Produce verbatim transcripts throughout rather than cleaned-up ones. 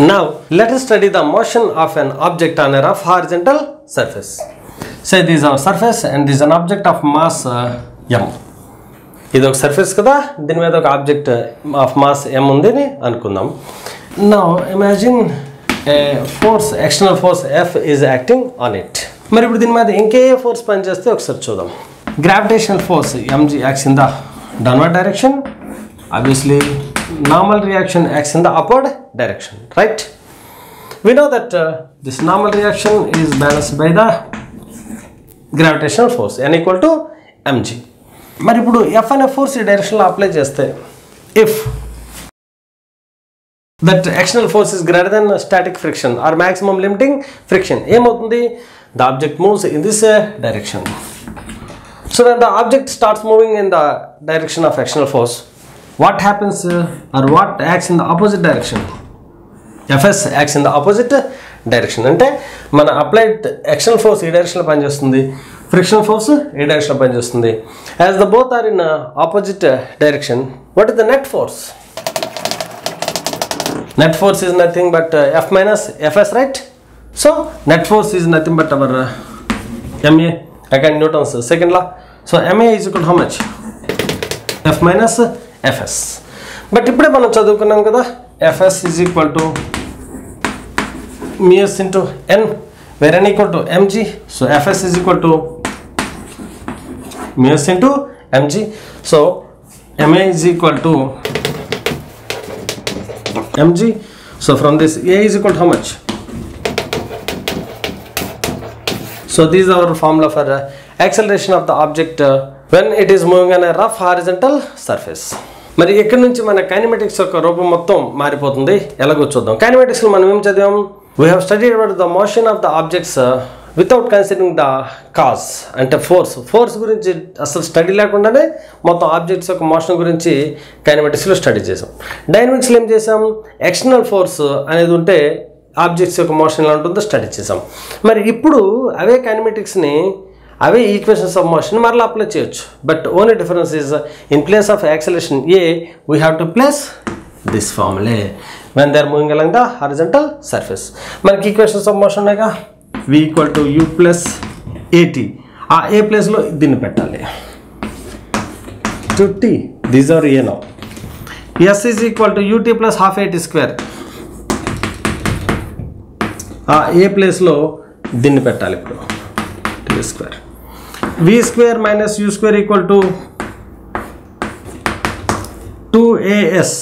Now let us study the motion of an object on a rough horizontal surface. Say this is our surface and this is an object of mass uh, m. ఇది ఒక surface కదా, దీని మీద ఒక object of mass m ఉంది అని అనుకుందాం. Now imagine a force, external force F is acting on it. మరి ఇప్పుడు దీని మీద ఇంకే ఫోర్స్ పనిచేస్తే ఒకసారి చూద్దాం. Gravitational force mg acts in the downward direction. Obviously normal reaction acts in the upward direction, right? We know that uh, this normal reaction is balanced by the gravitational force n equal to mg. మరి ఇప్పుడు F అనే force ఈ డైరెక్షన్లో apply చేస్తే if that external force is greater than static friction or maximum limiting friction, ఏమవుతుంది? The object moves in this uh, direction. So when the object starts moving in the direction of external force, what happens uh, or what acts in the opposite direction? Fs acts in the opposite direction. అంటే మన applied external force ఈ డైరెక్షన్లో పనిచేస్తుంది, friction force ఈ డైరెక్షన్లో పనిచేస్తుంది. As the both are in opposite direction, what is the net force? Net force is nothing but F minus FS, right? So net force is nothing but our MA again Newton's second law. So MA is equal how much? F minus FS. But ఇప్పుడే మనం చదువుకున్నాం కదా, FS is equal to mu s into N, where n equal to mg. So Fs is equal to mus into mg. So ma is equal to mg. So from this a is equal to how much? So this is our formula for uh, acceleration of the object uh, when it is moving on a rough horizontal surface. మరి ఇక్కడ నుంచి మన కైనెమాటిక్స్ యొక్క రూపం మొత్తం మారిపోతుంది. ఎలాగో చూద్దాం. కైనెమాటిక్స్లో మనం ఏం చదివాం? We have studied about the motion of the objects uh, without considering the cause అంటే ఫోర్స్. ఫోర్స్ గురించి అసలు స్టడీ లేకుండానే మొత్తం ఆబ్జెక్ట్స్ యొక్క మోషన్ గురించి కైనెమాటిక్స్లో స్టడీ చేసాం. డైనమిక్స్లో ఏం చేసాం? ఎక్స్టర్నల్ ఫోర్స్ అనేది ఉంటే ఆబ్జెక్ట్స్ యొక్క మోషన్ ఎలా ఉంటుందో స్టడీ చేసాం. మరి ఇప్పుడు అవే కైనెమాటిక్స్ని, అవే ఈక్వేషన్స్ ఆఫ్ మోషన్ మరలా అప్లై చేయొచ్చు. But only difference is in place of acceleration A we have to place this formula when they are moving along the horizontal surface. మనకి ఈక్వేషన్స్ ఆఫ్ మోషన్ ఉన్నాయిగా, v equal to u plus AT. ఆ A ప్లేస్లో దీన్ని పెట్టాలి, to T. These are A now. s is equal to ut plus half AT square. ఆ A ప్లేస్లో దీన్ని పెట్టాలి ఇప్పుడు, T square. v square minus u square equal to two AS.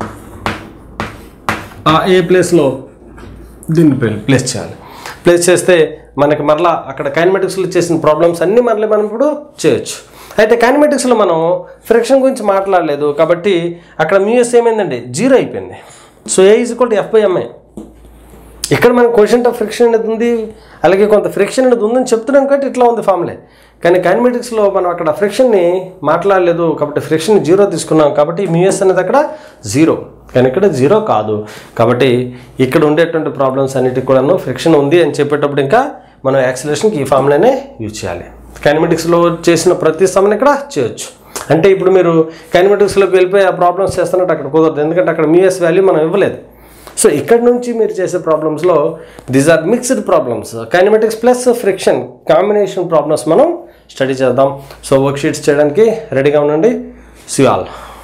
ఆ ఏ ప్లేస్లో దీన్ని ప్లేస్ చేయాలి. ప్లేస్ చేస్తే మనకి మరలా అక్కడ కైనెమాటిక్స్లో చేసిన ప్రాబ్లమ్స్ అన్నీ మరలా మనం ఇప్పుడు చేయొచ్చు. అయితే కైనెమాటిక్స్లో మనం ఫ్రిక్షన్ గురించి మాట్లాడలేదు కాబట్టి అక్కడ మ్యూఎస్ ఏమైందండి? జీరో అయిపోయింది. So A is equal to F by MI. ఇక్కడ మనకు కోషంట్ ఆఫ్ ఫ్రిక్షన్ అనేది ఉంది, అలాగే కొంత ఫ్రిక్షన్ అనేది ఉందని చెప్తున్నాం కాబట్టి ఇట్లా ఉంది ఫార్ములే. కానీ కైనెమాటిక్స్లో మనం అక్కడ ఫ్రిక్షన్ని మాట్లాడలేదు కాబట్టి ఫ్రిక్షన్ జీరో తీసుకున్నాం కాబట్టి మ్యూఎస్ అనేది అక్కడ జీరో, కానీ ఇక్కడ జీరో కాదు. కాబట్టి ఇక్కడ ఉండేటువంటి ప్రాబ్లమ్స్ అన్నిటికి కూడాను ఫ్రిక్షన్ ఉంది అని చెప్పేటప్పుడు ఇంకా మనం యాక్సిలరేషన్కి ఈ ఫార్ములానే యూజ్ చేయాలి. కైనెమాటిక్స్లో చేసిన ప్రతి సమ్ని ఇక్కడ చేయొచ్చు. అంటే ఇప్పుడు మీరు కైనెమాటిక్స్లోకి వెళ్ళిపోయి ఆ ప్రాబ్లమ్స్ చేస్తున్నట్టు అక్కడ కుదరదు, ఎందుకంటే అక్కడ మ్యూఎస్ వాల్యూ మనం ఇవ్వలేదు. సో ఇక్కడ నుంచి మీరు చేసే ప్రాబ్లమ్స్లో these are mixed problems, kinematics plus friction combination problems మనం స్టడీ చేద్దాం. సో వర్క్ షీట్స్ చేయడానికి రెడీగా ఉండండి. See all.